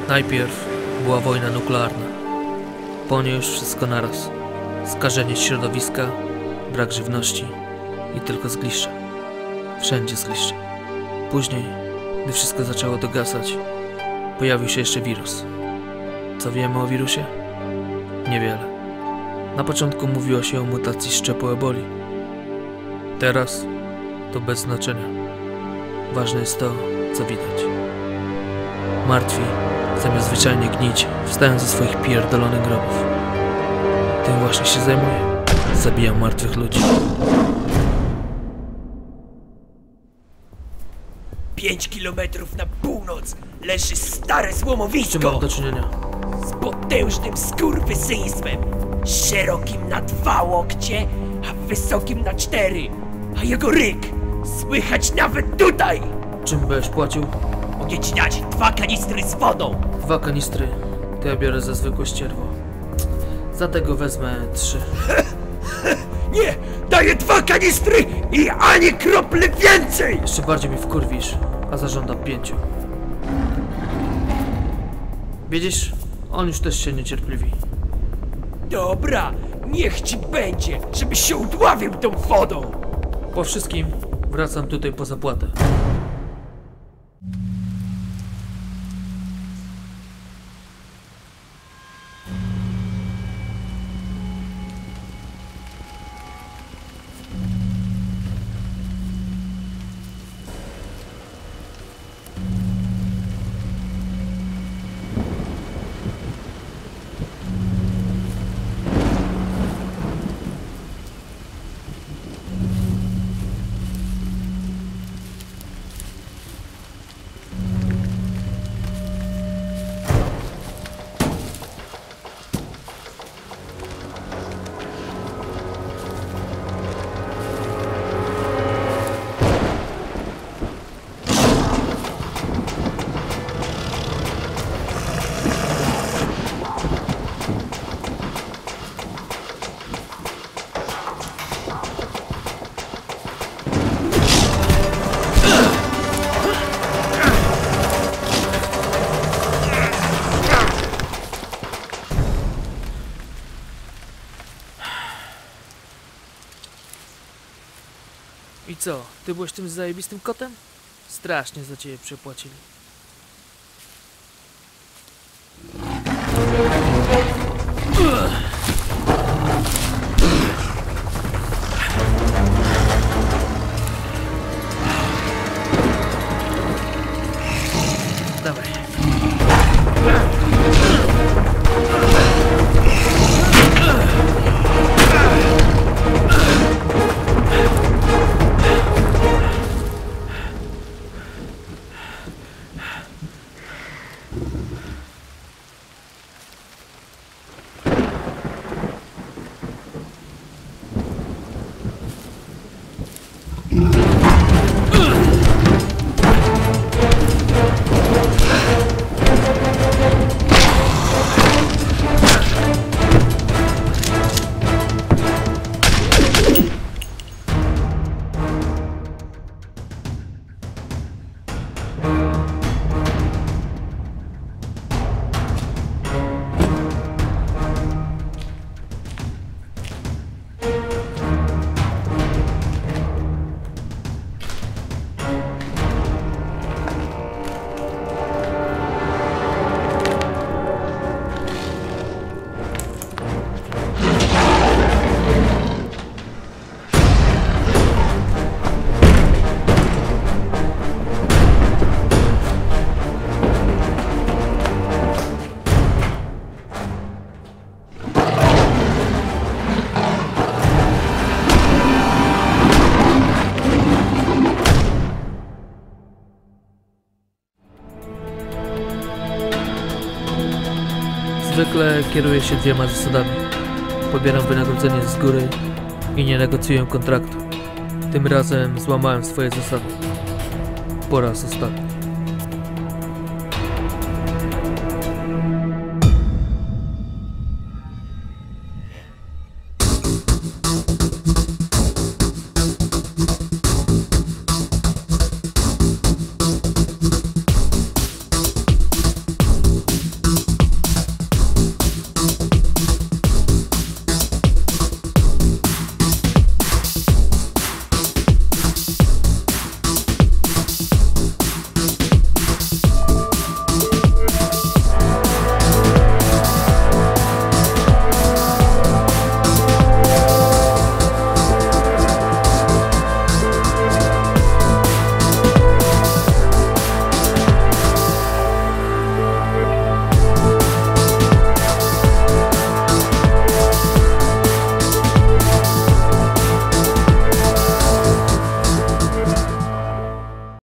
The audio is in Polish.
Najpierw była wojna nuklearna. Po niej już wszystko naraz. Skażenie środowiska, brak żywności i tylko zgliszcza. Wszędzie zgliszcza. Później, gdy wszystko zaczęło dogasać, pojawił się jeszcze wirus. Co wiemy o wirusie? Niewiele. Na początku mówiło się o mutacji szczepu eboli. Teraz to bez znaczenia. Ważne jest to, co widać. Martwi, zamiast zwyczajnie gnić, wstają ze swoich pierdolonych grobów. Tym właśnie się zajmuję. Zabijam martwych ludzi. 5 kilometrów na północ leży stare Z czym złomowisko mam do czynienia? z potężnym skurwysyństwem, szerokim na 2 łokcie, a wysokim na 4, a jego ryk słychać nawet tutaj! Czym będziesz płacił? Mogę ci dać 2 kanistry z wodą. 2 kanistry. To ja biorę za zwykłe ścierwo. Za tego wezmę 3. Nie! Daję 2 kanistry i ani kropli więcej! Jeszcze bardziej mi wkurwisz, a zażądam 5. Widzisz? On już też się niecierpliwi. Dobra, niech ci będzie, żebyś się udławił tą wodą! Po wszystkim wracam tutaj po zapłatę. I co? Ty byłeś tym zajebistym kotem? Strasznie za ciebie przepłacili. Dawaj. Zwykle kieruję się 2 zasadami. Pobieram wynagrodzenie z góry i nie negocjuję kontraktu. Tym razem złamałem swoje zasady. Po raz ostatni.